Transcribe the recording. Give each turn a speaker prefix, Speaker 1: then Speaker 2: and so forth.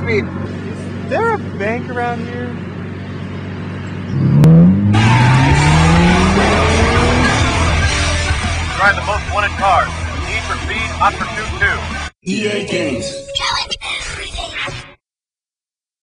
Speaker 1: speed.
Speaker 2: Is there a bank around here?
Speaker 3: Drive the most wanted cars. Need for Speed, Hot Pursuit 2.
Speaker 4: EA Games.